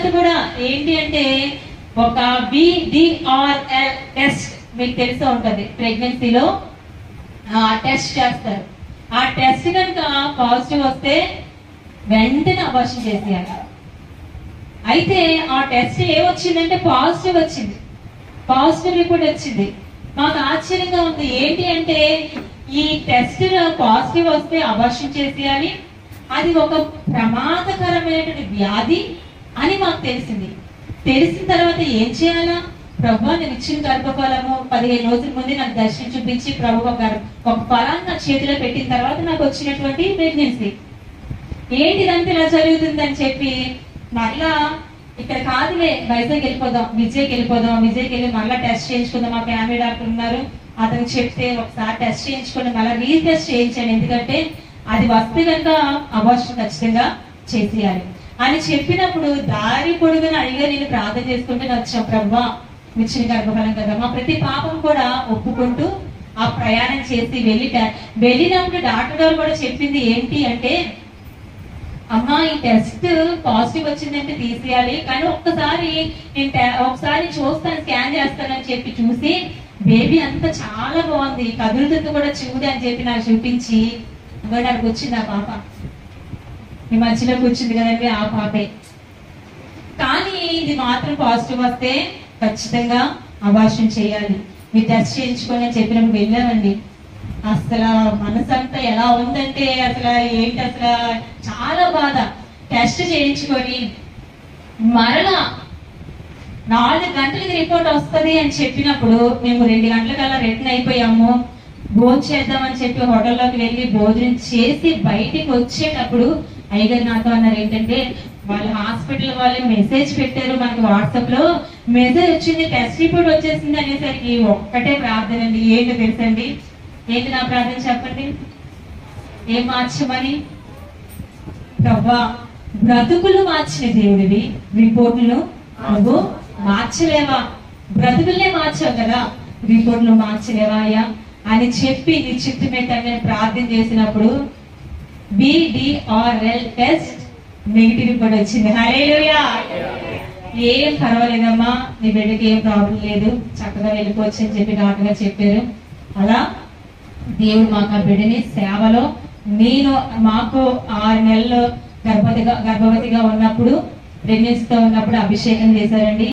కూడా ఏంటి అంటే ఒక VDRL టెస్ట్ మీకు తెలిసే ఉంటది. ప్రెగ్నెన్సీలో టెస్ట్ చేస్తారు. ఆ టెస్ట్ కనుక పాజిటివ్ వస్తే వెంటనే అబార్షన్ చేసేయాలి. అయితే ఆ టెస్ట్ ఏమొచ్చిందంటే పాజిటివ్ వచ్చింది, పాజిటివ్ రిపోర్ట్ వచ్చింది. మాకు ఆశ్చర్యంగా ఉంది. ఏంటి అంటే ఈ టెస్ట్ పాజిటివ్ వస్తే అబార్షన్ చేసేయాలి, అది ఒక ప్రమాదకరమైనటువంటి వ్యాధి అని మాకు తెలిసింది. తెలిసిన తర్వాత ఏం చేయాలా? ప్రభు నేను ఇచ్చిన గర్భఫలము 15 రోజుల ముందే నాకు దర్శనం చూపించి ప్రభు ఒక ఫలాన్ని నా చేతిలో పెట్టిన తర్వాత నాకు వచ్చినటువంటి ప్రెగ్నెన్సీ. ఏంటిదంటే ఇలా జరుగుతుంది అని చెప్పి మళ్ళా ఇక్కడ కాదులే వైజాగ్ వెళ్ళిపోదాం, విజయ్కి వెళ్ళిపోదాం, విజయ్కి వెళ్ళి మళ్ళీ టెస్ట్ చేయించుకుందాం. మా ఫ్యామిలీ డాక్టర్ ఉన్నారు, అతను చెప్తే ఒకసారి టెస్ట్ చేయించుకోండి, మళ్ళీ రీటెస్ట్ చేయించాను. ఎందుకంటే అది వస్తే కనుక అబార్షన్ ఖచ్చితంగా చేసేయాలి అని చెప్పినప్పుడు దారి పొడుగున అడిగా నేను ప్రార్థన చేసుకుంటే వచ్చాం. ప్రభా ఇచ్చిన గర్భఫలం కదా, మా ప్రతి పాపం కూడా ఒప్పుకుంటూ ఆ ప్రయాణం చేసి వెళ్ళినప్పుడు డాక్టర్ గారు కూడా చెప్పింది ఏంటి అంటే, అమ్మా ఈ టెస్ట్ పాజిటివ్ వచ్చిందంటే తీసేయాలి, కానీ ఒకసారి చూస్తాను, స్కాన్ చేస్తానని చెప్పి చూసి బేబీ అంతా చాలా బాగుంది, కదులుతుంది కూడా చూడు అని చెప్పి నాకు చూపించి నాకు వచ్చింది ఆ పాప. ఈ మధ్యలో కూర్చుంది కదండి ఆ పాపే. కానీ ఇది మాత్రం పాజిటివ్ వస్తే ఖచ్చితంగా అబార్షన్ చేయాలి, మీరు టెస్ట్ చేయించుకొని అని చెప్పినప్పుడు వెళ్ళామండి. అసలు మనసంతా ఎలా ఉందంటే అసలు ఏంటి, అసలు చాలా బాధ. టెస్ట్ చేయించుకొని మరలా 4 గంటలకి రిపోర్ట్ వస్తుంది అని చెప్పినప్పుడు మేము 2 గంటలకల్లా రిటర్న్ అయిపోయాము. భోజనం చేద్దామని చెప్పి హోటల్లోకి వెళ్ళి భోజనం చేసి బయటికి వచ్చేటప్పుడు అయ్యగారు నాతో అన్నారు ఏంటంటే, వాళ్ళు హాస్పిటల్ వాళ్ళు మెసేజ్ పెట్టారు మనకి వాట్సాప్ లో, మెసేజ్ వచ్చింది, టెస్ట్ రిపోర్ట్ వచ్చేసింది అనేసరికి ఒక్కటే ప్రార్థన అండి. ఏంటో తెలుసండి, ఏంటి నా ప్రార్థన చెప్పండి? ఏం మార్చమని? ప్రభా బ్రతుకులు మార్చిన దేవుడివి, రిపోర్టులు నువ్వు మార్చలేవా? బ్రతుకులనే మార్చావు కదా, రిపోర్టులు మార్చలేవా అయ్యా అని చెప్పి నీ చిత్తు పెట్టని ప్రార్థన చేసినప్పుడు VDRL టెస్ట్ నెగిటివ్ రిపోర్ట్ వచ్చింది. హల్లెలూయా. ఏం పర్వాలేదమ్మా, నీ బిడ్డకి ఏం ప్రాబ్లం లేదు, చక్కగా వెళ్ళిపోవచ్చు అని చెప్పి డాక్టర్ గారు చెప్పారు. అలా దేవుడు మాకు ఆ బిడ్డని సేవలో, నేను మాకు 6 నెలలు గర్భవతిగా ఉన్నప్పుడు, ప్రెగ్నెన్సీతో ఉన్నప్పుడు అభిషేకం చేశారండి.